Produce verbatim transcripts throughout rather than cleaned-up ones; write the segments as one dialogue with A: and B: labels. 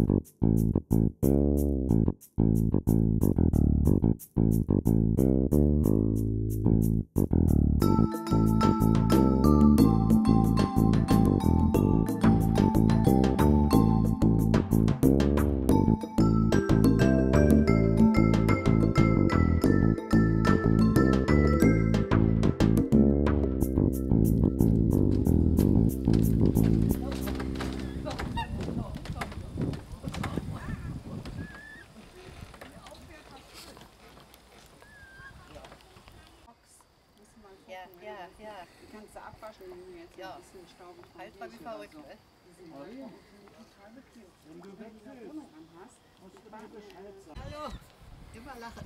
A: Ja, ja, ja.
B: Die kannst du abwaschen, wenn du jetzt
A: Ja.
B: ein bisschen Staub und
A: Halt mal wie verrückt, ne?
B: Die sind total bequem. Wenn du eine Wohnung anhast, musst du mal Bescheid sagen.
A: Hallo, immer lachen.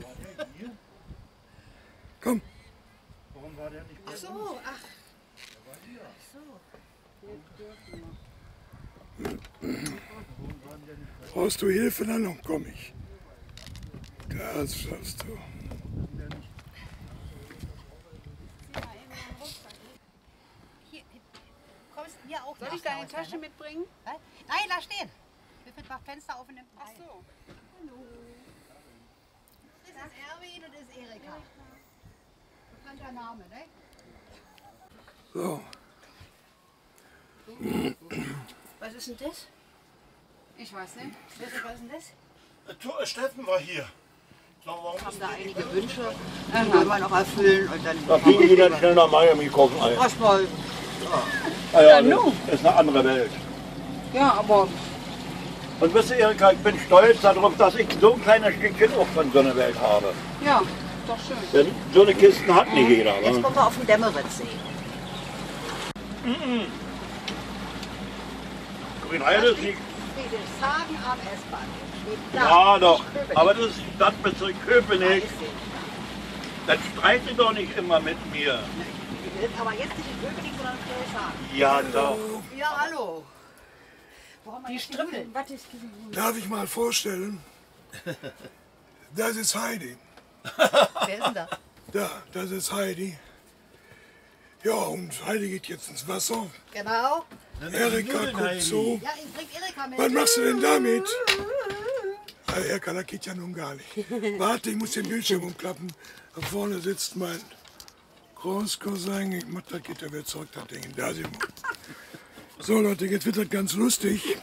C: Komm.
D: Warum war der nicht bei
A: Ach so,
D: uns?
A: ach.
D: Der war hier.
A: Ach so.
B: Wir dürfen noch.
D: Warum war der nicht bei uns?
C: Brauchst du Hilfe, dann komm ich. Das schaffst du.
A: Hier, kommst du hier auch
B: Soll
A: nach
B: ich deine
A: Hause,
B: Tasche
A: ne?
B: mitbringen?
A: Nein, Nein, lass stehen. Wiffert macht Fenster auf und nimmt
B: Ach
A: rein.
B: so.
A: Hallo. Das ist Erwin und das ist Erika. Bekannter Name, ne?
C: So.
A: Was ist denn das?
B: Ich weiß nicht.
A: Was ist denn das?
D: Tu- Steffen war hier. So, warum
A: Haben
D: ist
A: da
D: der nicht
A: einige Wünsche, die wollen wir noch erfüllen und dann
D: Da fliegen die dann schnell nach Miami gucken. Ey.
A: erstmal.
D: Ah ja,
B: nu.
D: das ist eine andere Welt.
B: Ja, aber
D: Und wisst ihr, Erika, ich bin stolz darauf, dass ich so ein kleines Stückchen auch von so einer Welt habe.
B: ja, doch schön.
D: Denn so eine Kisten hat nicht jeder.
A: Jetzt
D: Ne?
A: kommen wir auf den Dämmeritzsee.
D: Grünheide ist nicht.
A: Friedrichshagen am S-Bahnhof. Steht da.
D: Ja, doch.
A: Köpenick.
D: Aber das ist Stadtbezirk
A: Da
D: Köpenick.
A: ist sie.
D: Dann streitet doch nicht immer mit mir.
A: Wir sind aber jetzt nicht in Köpenick, sondern in Friedrichshagen.
D: Ja, doch.
A: Ja, hallo. Die Strippel.
B: Was ist
C: Darf ich mal vorstellen? Das ist Heidi.
A: Wer ist denn da?
C: Da, das ist Heidi. Ja, und Heidi geht jetzt ins Wasser.
A: Genau.
C: Erika guckt zu.
A: Ja, ich bring Erika mit.
C: Was machst du denn damit? Ah, Erika, das geht ja nun gar nicht. Warte, ich muss den Bildschirm umklappen. Da vorne sitzt mein Großcousin. Ich mach das, geht er wieder zurück, das Ding. Da sind wir. So Leute, jetzt wird das ganz lustig.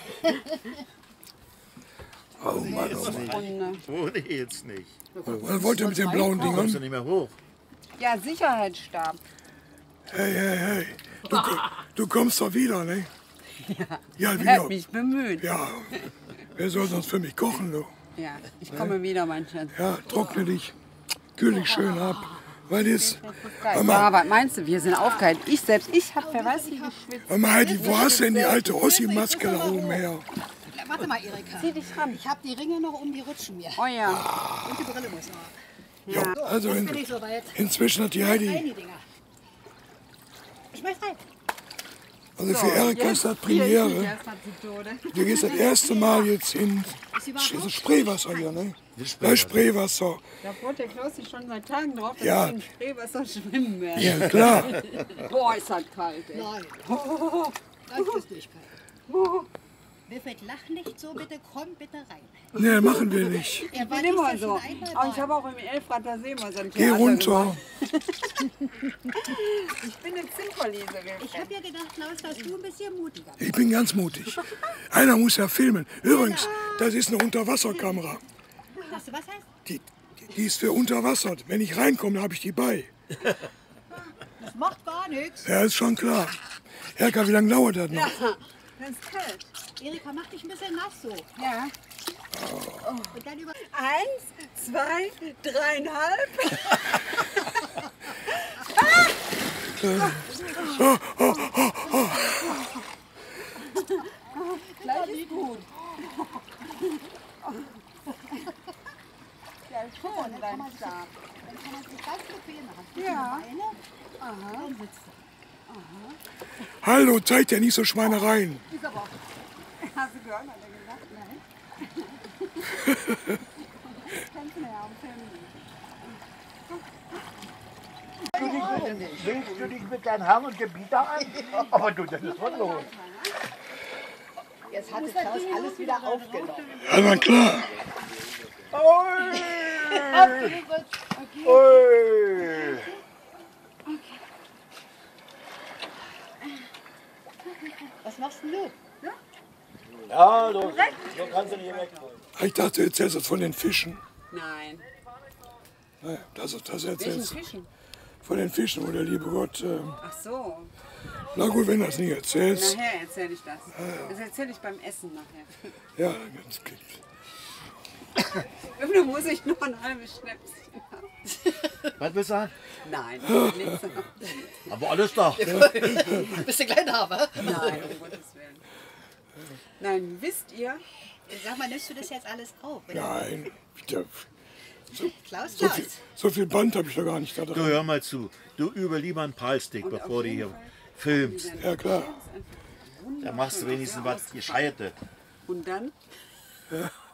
C: Oh Mann, oh Mann.
D: Oh, nee, jetzt nicht.
C: Was wollt ihr mit den blauen
D: Kommst
C: Dingern?
D: du nicht mehr hoch?
B: Ja, Sicherheitsstab.
C: Hey, hey, hey. Du, du kommst doch wieder, ne? Ja. Ja,
B: Ich
C: wieder.
B: hab mich bemüht.
C: Ja. Wer soll sonst für mich kochen, du?
B: Ja, ich komme wieder, mein Schatz.
C: Ja, trockne dich. Kühl dich schön ab. Weil jetzt.
B: Ja, was meinst du? Wir sind aufgeheilt. Ich selbst, ich hab, wer weiß wie geschwitzt.
C: Hör mal, Heidi, wo hast du denn die alte Ossi-Maske da oben her?
A: Warte mal, Erika.
B: Zieh dich ran.
A: Ich habe die Ringe noch um, die rutschen mir.
B: Oh ja.
A: Und die Brille muss noch.
C: Ja, also
A: Jetzt bin
C: in,
A: ich soweit.
C: inzwischen hat die
A: Rein
C: Heidi.
A: die Dinger. Ich möchte rein.
C: Also für Erika ist das Premiere. Du gehst das erste Mal jetzt in Sch- Spreewasser hier, ne? Ja, Spreewasser.
B: Da freut der Klaus sich schon seit Tagen drauf, dass
C: Ja.
B: wir im Spreewasser schwimmen werden.
C: Ja, klar.
B: Boah, ist das kalt, ey.
A: Nein. Das ist nicht kalt. Wilfried, lach nicht so, bitte komm bitte rein.
C: Ne, machen wir nicht.
A: Er
B: Ich bin immer so.
A: schon einmal
B: Aber ich
A: da.
B: habe auch im Elfrater See mal so ein
C: Geh
B: Theater
C: runter.
B: gemacht. Ich bin eine Zimperliese,
A: Ich habe ja gedacht, Klaus, dass du ein bisschen mutiger bist.
C: Ich bin ganz mutig. Einer muss ja filmen. Übrigens, das ist eine Unterwasserkamera.
A: Weißt du, was heißt?
C: Die, die ist für Unterwasser. Wenn ich reinkomme, habe ich die bei.
A: Das macht gar nichts.
C: Ja, ist schon klar. Erika, wie lange dauert das noch?
B: Das ist kalt.
A: Erika, mach dich ein bisschen nass so.
B: Ja.
A: Und dann über...
B: Eins, zwei, dreieinhalb. Gleich ist gut. Ja, schön, dein Stab.
A: Dann kann man sich ganz bequem machen.
B: Ja.
A: Beine, dann sitzt du.
C: Hallo, zeig dir nicht so Schweinereien.
B: Ist aber auch. Hast du gehört, hat er gesagt? Nein. Kannst du ja am Film.
D: Willst du dich mit deinem Herrn und Gebieter an? Aber du, das ist was los.
A: Jetzt hatte Klaus alles wieder aufgenommen.
C: Ja, na klar.
D: Ui.
A: Was machst denn du?
D: Ja, so, so kannst du nicht weg.
C: Ich dachte, du erzählst das von den Fischen.
B: Nein.
C: Naja, das, das
B: Welchen
C: erzählst du.
B: Fischen?
C: Von den Fischen, wo der liebe Gott... Äh,
B: Ach so.
C: na gut, wenn du das nicht erzählst.
B: Nachher erzähle ich das. Das erzähle ich beim Essen nachher.
C: Ja, ganz klar.
B: Dafür muss ich noch ein halbes Schnäpschen haben.
D: Was willst du sagen?
B: Nein, nichts.
D: Aber alles doch.
A: Bist du Kleinhaber?
B: Nein, um Gottes Willen. Nein, wisst ihr,
A: Sag mal, nimmst du das jetzt alles auf? Oder?
C: Nein, der,
A: Klaus,
C: so,
A: Klaus.
C: viel, so viel Band habe ich da gar nicht da
D: Du,
C: drin.
D: hör mal zu. Du über lieber einen Palstick,
B: Und
D: bevor
B: auf
D: du
B: jeden
D: hier
B: Fall
D: filmst.
C: Ja, klar.
D: Da machst du wenigstens was Gescheites.
B: und dann
C: Ja.